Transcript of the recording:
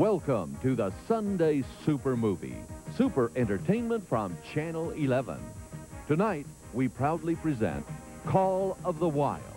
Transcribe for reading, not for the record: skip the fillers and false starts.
Welcome to the Sunday Super Movie, super entertainment from Channel 11. Tonight, we proudly present Call of the Wild.